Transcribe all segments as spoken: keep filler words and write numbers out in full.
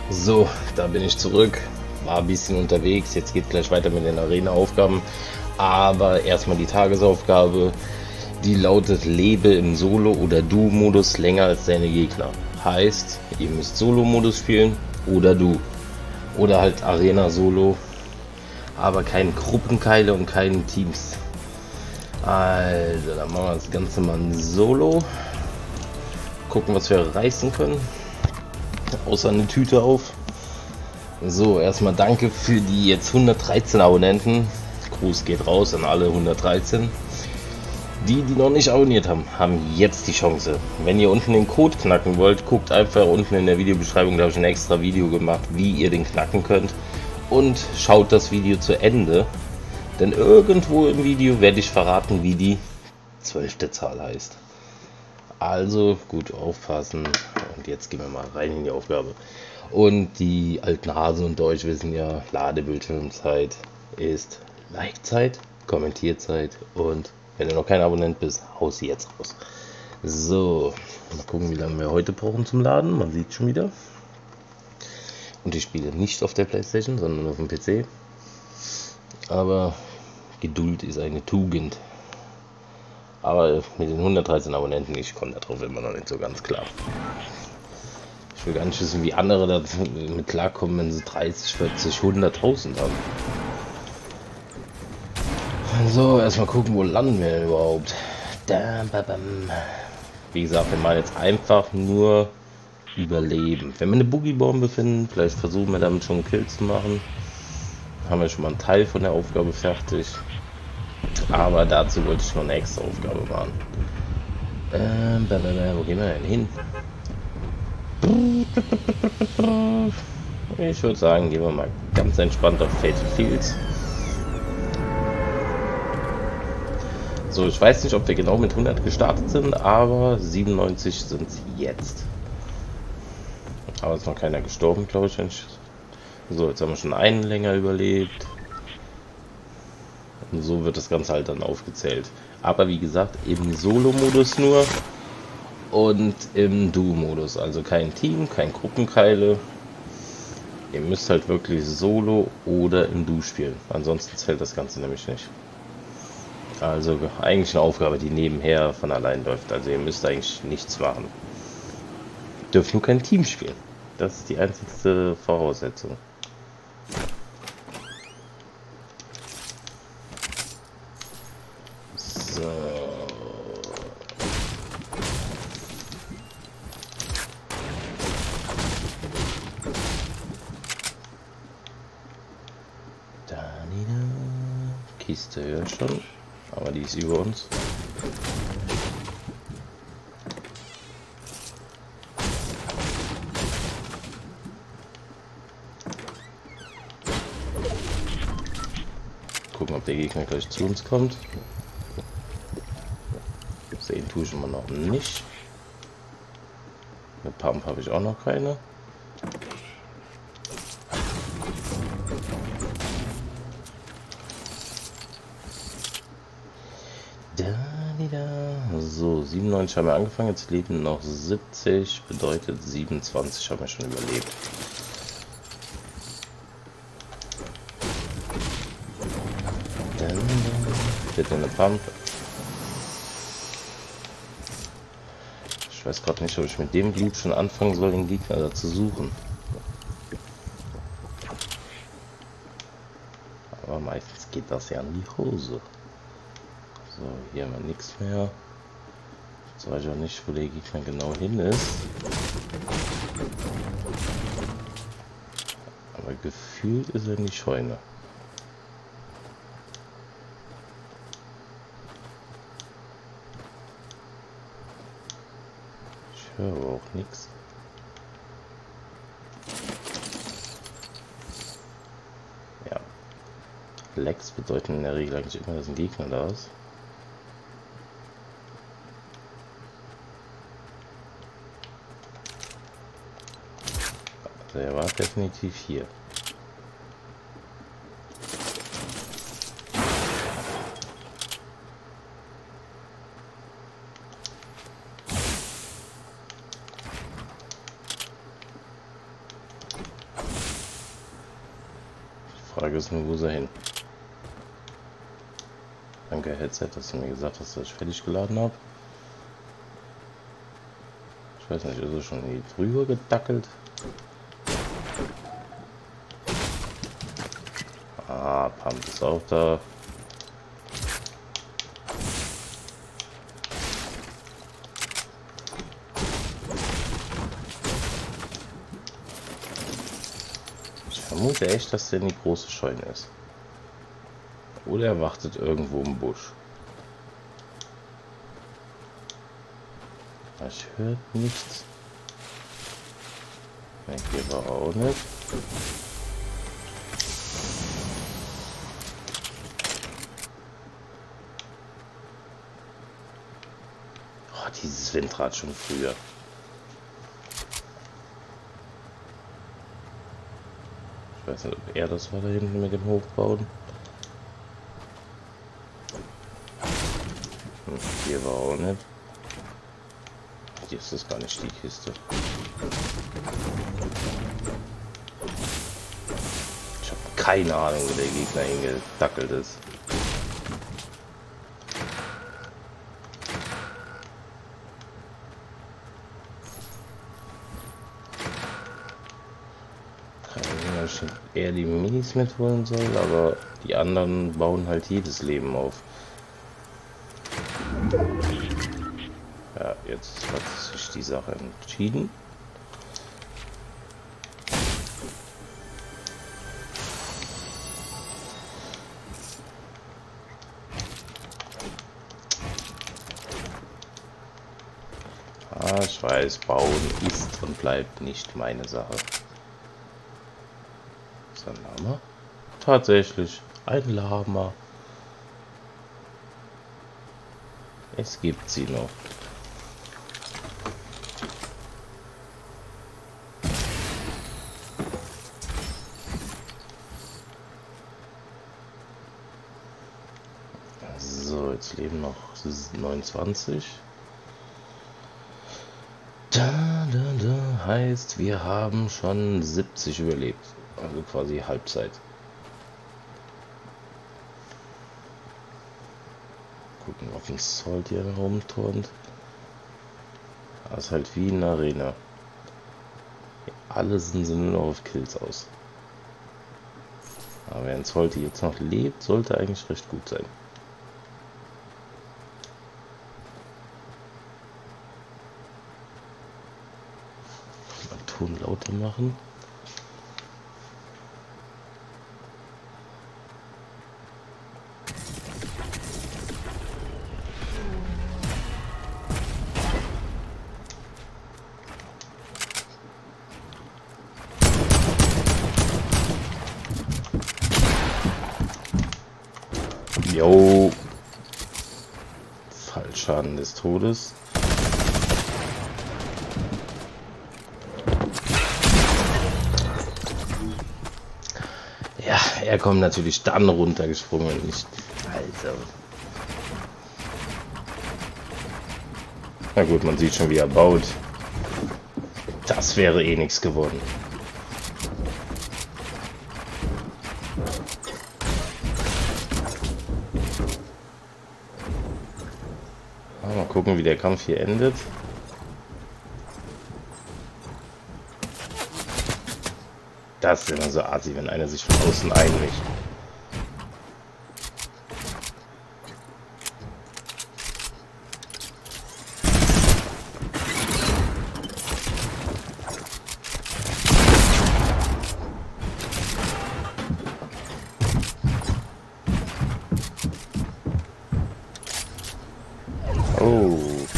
So, da bin ich zurück. War ein bisschen unterwegs. Jetzt geht gleich weiter mit den Arena-Aufgaben. Aber erstmal die Tagesaufgabe. Die lautet: Lebe im Solo- oder Duo-Modus länger als deine Gegner. Heißt, ihr müsst Solo-Modus spielen oder Du. Oder halt Arena-Solo. Aber keine Gruppenkeile und keine Teams. Also, dann machen wir das Ganze mal in Solo. Gucken, was wir reißen können. Außer eine Tüte auf. So, erstmal danke für die jetzt hundertdreizehn Abonnenten. Gruß geht raus an alle hundertdreizehn. Die, die noch nicht abonniert haben, haben jetzt die Chance. Wenn ihr unten den Code knacken wollt, guckt einfach unten in der Videobeschreibung, da habe ich ein extra Video gemacht, wie ihr den knacken könnt. Und schaut das Video zu Ende. Denn irgendwo im Video werde ich verraten, wie die zwölfte Zahl heißt. Also gut aufpassen. Und jetzt gehen wir mal rein in die Aufgabe. Und die alten Hasen und Deutsch wissen ja, Ladebildschirmzeit ist Like-Zeit, Kommentierzeit und wenn du noch kein Abonnent bist, hau sie jetzt raus. So, mal gucken, wie lange wir heute brauchen zum Laden. Man sieht schon wieder. Und ich spiele nicht auf der PlayStation, sondern auf dem P C. Aber Geduld ist eine Tugend. Aber mit den hundertdreizehn Abonnenten, ich komme darauf immer noch nicht so ganz klar. Ich will gar nicht wissen, wie andere damit klarkommen, wenn sie dreißig, vierzig, hunderttausend haben. So, erstmal gucken, wo landen wir denn überhaupt. Wie gesagt, wir machen jetzt einfach nur überleben. Wenn wir eine Boogie-Bombe finden, vielleicht versuchen wir damit schon einen Kill zu machen. Haben wir schon mal einen Teil von der Aufgabe fertig. Aber dazu wollte ich noch eine extra Aufgabe machen. Ähm, wo gehen wir denn hin? Ich würde sagen, gehen wir mal ganz entspannt auf Fatal Fields. So, ich weiß nicht, ob wir genau mit hundert gestartet sind, aber siebenundneunzig sind es jetzt. Aber ist noch keiner gestorben, glaube ich. So, jetzt haben wir schon einen länger überlebt. Und so wird das Ganze halt dann aufgezählt. Aber wie gesagt, im Solo-Modus nur und im Duo-Modus. Also kein Team, kein Gruppenkeile. Ihr müsst halt wirklich Solo oder im Duo spielen. Ansonsten zählt das Ganze nämlich nicht. Also eigentlich eine Aufgabe, die nebenher von allein läuft. Also ihr müsst eigentlich nichts machen. Ihr dürft nur kein Team spielen. Das ist die einzigste Voraussetzung. So. Da, Kiste hört schon. Aber die ist über uns. Gucken, ob der Gegner gleich zu uns kommt. Sehen tue ich immer noch nicht. Eine Pump habe ich auch noch keine. So, siebenundneunzig haben wir angefangen, jetzt leben noch siebzig, bedeutet siebenundzwanzig haben wir schon überlebt. Dann bitte eine Pump. Ich weiß gerade nicht, ob ich mit dem Blut schon anfangen soll, den Gegner da zu suchen. Aber meistens geht das ja an die Hose. So, hier haben wir nichts mehr. Jetzt weiß ich auch nicht, wo der Gegner genau hin ist. Aber gefühlt ist er in die Scheune. Ich höre aber auch nichts. Ja. Lags bedeuten in der Regel eigentlich immer, dass ein Gegner da ist. Also er war definitiv hier. Frage ist nur, wo ist er hin? Danke, Headset, dass du mir gesagt hast, dass ich fertig geladen habe. Ich weiß nicht, ist er schon hier drüber gedackelt? Ah, Pump ist auch da. Ich vermute echt, dass der in die große Scheune ist. Oder er wartet irgendwo im Busch. Ich höre nichts. Ne, hier war auch nicht. Oh, dieses Windrad schon früher. Ich weiß nicht, ob er das war da hinten mit dem Hochbauen. Hm, hier war auch nicht. Hier ist das gar nicht die Kiste. Ich habe keine Ahnung, wo der Gegner hingedackelt ist. Eher die Minis mitholen soll, aber die anderen bauen halt jedes Leben auf. Ja, jetzt hat sich die Sache entschieden. Ah, ich weiß, bauen ist und bleibt nicht meine Sache. Ein Lama? Tatsächlich, ein Lama. Es gibt sie noch. So, jetzt leben noch neunundzwanzig. Da, da, da heißt, wir haben schon siebzig überlebt. Also quasi Halbzeit. Gucken, ob ein Salt hier rumturnt. Das ist halt wie in der Arena. Alle sind sie nur noch auf Kills aus. Aber wenn Salt jetzt noch lebt, sollte eigentlich recht gut sein. Mal Ton lauter machen. Jo. Fallschaden des Todes. Ja, er kommt natürlich dann runtergesprungen und nicht. Also. Na gut, man sieht schon, wie er baut. Das wäre eh nichts geworden. Mal gucken, wie der Kampf hier endet. Das ist immer so assi, wenn einer sich von außen einmischt. Oh.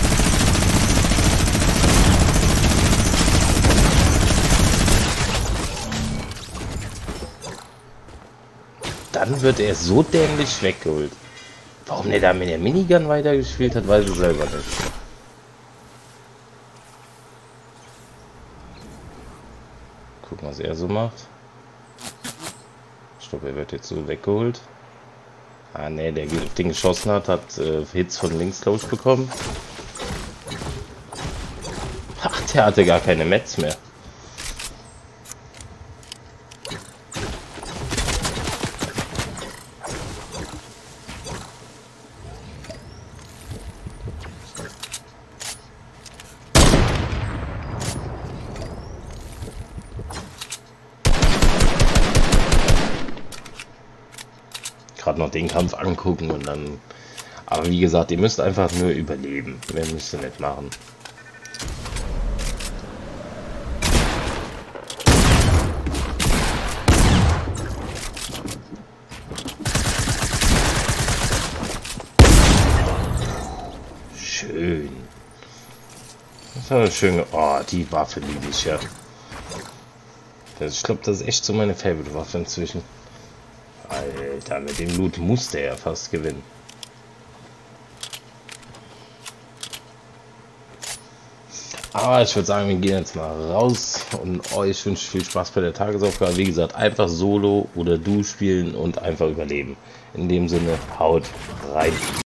Dann wird er so dämlich weggeholt. Warum der da mit der Minigun weitergespielt hat, weiß ich selber nicht. Gucken, was er so macht. Ich glaube, er wird jetzt so weggeholt. Ah ne, der auf den geschossen hat, hat äh, Hits von links, glaube ich, bekommen. Ach, der hatte gar keine Mets mehr. gerade noch den Kampf angucken und dann... Aber wie gesagt, ihr müsst einfach nur überleben. Mehr müsst ihr nicht machen. Schön. Das war schön. Oh, die Waffe liebe ich ja. Ich glaube, das ist echt so meine Favorite-Waffe inzwischen. Alter, mit dem Loot musste er fast gewinnen. Aber ich würde sagen, wir gehen jetzt mal raus und euch wünsche ich viel Spaß bei der Tagesaufgabe. Wie gesagt, einfach Solo oder Du spielen und einfach überleben. In dem Sinne, haut rein.